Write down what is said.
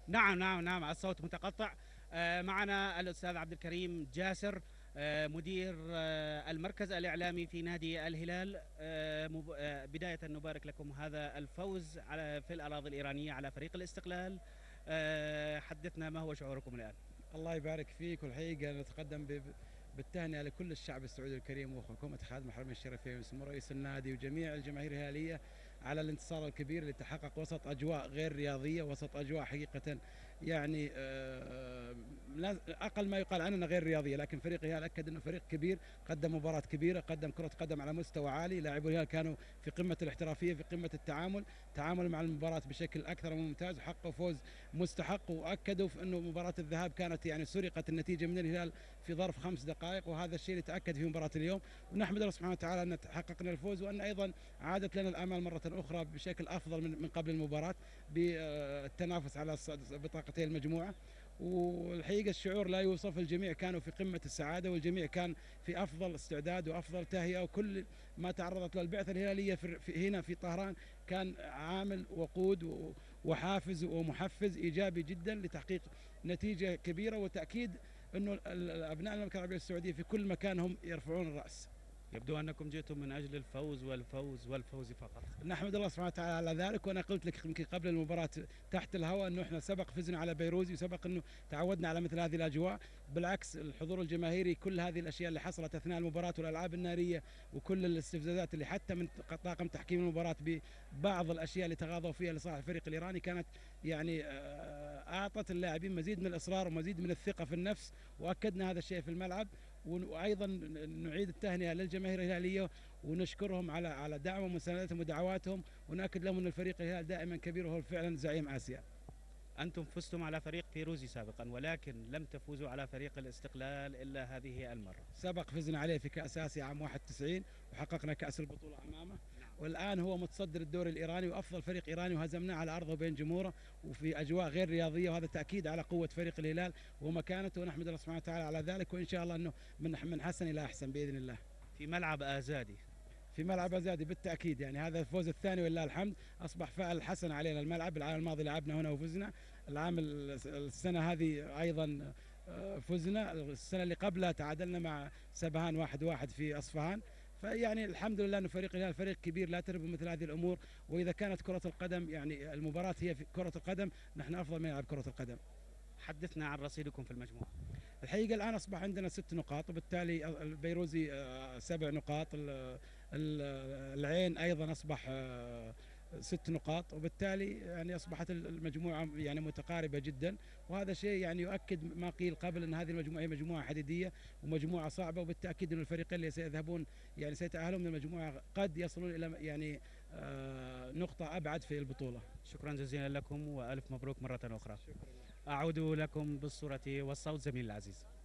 نعم نعم نعم، الصوت متقطع. معنا الأستاذ عبد الكريم جاسر، مدير المركز الإعلامي في نادي الهلال. بداية نبارك لكم هذا الفوز في الأراضي الإيرانية على فريق الاستقلال. حدثنا، ما هو شعوركم الآن؟ الله يبارك فيك. والحقيقة نتقدم بالتهنئة لكل الشعب السعودي الكريم وحكومة خادم الحرمين الشريفين وسمو رئيس النادي وجميع الجماهير الهلالية على الانتصار الكبير اللي تحقق وسط أجواء غير رياضية، وسط أجواء حقيقة يعني أقل ما يقال عننا غير رياضية، لكن فريق الهلال أكد أنه فريق كبير، قدم مباراة كبيرة، قدم كرة قدم على مستوى عالي. لاعبو الهلال كانوا في قمة الاحترافية، في قمة التعامل، تعاملوا مع المباراة بشكل أكثر من ممتاز، وحققوا فوز مستحق. وأكدوا في أنه مباراة الذهاب كانت يعني سرقت النتيجة من الهلال في ظرف 5 دقائق، وهذا الشيء اللي تأكد في مباراة اليوم. ونحمد الله سبحانه وتعالى أن حققنا الفوز، وأن أيضا عادت لنا الأمل مرة أخرى بشكل أفضل من قبل المباراة، بالتنافس على بطاقتي المجموعة. والحقيقة الشعور لا يوصف، الجميع كانوا في قمة السعادة، والجميع كان في أفضل استعداد وأفضل تهيئة، وكل ما تعرضت له البعثة الهلالية هنا في طهران كان عامل وقود وحافز ومحفز إيجابي جدا لتحقيق نتيجة كبيرة، وتأكيد أنه أبناء المملكة العربية السعودية في كل مكان هم يرفعون الرأس. يبدو أنكم جئتم من أجل الفوز والفوز والفوز فقط. نحمد الله سبحانه وتعالى على ذلك. وأنا قلت لك يمكن قبل المباراة تحت الهواء أنه إحنا سبق فزنا على بيروزي، وسبق أنه تعودنا على مثل هذه الأجواء. بالعكس، الحضور الجماهيري، كل هذه الأشياء اللي حصلت أثناء المباراة والألعاب النارية وكل الاستفزازات اللي حتى من طاقم تحكيم المباراة ببعض الأشياء اللي تغاضوا فيها لصالح الفريق الإيراني، كانت يعني أعطت اللاعبين مزيد من الإصرار ومزيد من الثقة في النفس، وأكدنا هذا الشيء في الملعب. وايضا نعيد التهنئه للجماهير الهلاليه ونشكرهم على دعمهم ومساندتهم ودعواتهم، وناكد لهم ان الفريق الهلال دائما كبير وهو فعلا زعيم اسيا. أنتم فزتم على فريق فيروزي سابقا، ولكن لم تفوزوا على فريق الاستقلال إلا هذه المرة. سبق فزنا عليه في كأس آسيا عام 91، وحققنا كأس البطولة أمامه. والآن هو متصدر الدوري الإيراني وأفضل فريق إيراني، وهزمناه على أرضه بين جمهوره وفي أجواء غير رياضية، وهذا تأكيد على قوة فريق الهلال ومكانته، ونحمد الله سبحانه وتعالى على ذلك. وإن شاء الله أنه من حسن إلى أحسن بإذن الله. في ملعب آزادي. في ملعب أزادي بالتأكيد، يعني هذا الفوز الثاني ولله الحمد، أصبح فعل حسن علينا الملعب. العام الماضي لعبنا هنا وفزنا، السنة هذه أيضا فزنا، السنة اللي قبلها تعادلنا مع سبهان 1-1 في أصفهان. فيعني الحمد لله أن فريق الهلال فريق كبير لا تربو مثل هذه الأمور. وإذا كانت كرة القدم يعني المباراة هي في كرة القدم، نحن أفضل من يلعب كرة القدم. حدثنا عن رصيدكم في المجموعة. الحقيقة الآن أصبح عندنا 6 نقاط، وبالتالي البيروزي 7 نقاط، العين أيضا أصبح 6 نقاط، وبالتالي يعني أصبحت المجموعة يعني متقاربة جدا. وهذا شيء يعني يؤكد ما قيل قبل أن هذه المجموعة هي مجموعة حديدية ومجموعة صعبة، وبالتأكيد أن الفريقين اللي سيذهبون يعني سيتأهلون من المجموعة قد يصلون إلى يعني نقطة أبعد في البطولة. شكرا جزيلا لكم وألف مبروك مرة أخرى. أعود لكم بالصورة والصوت زميلي العزيز.